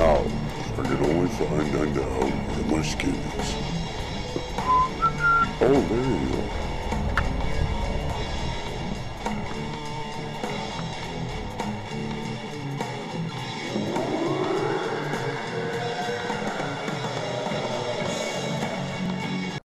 Now, I can only find out where my skin is. Oh, there you are.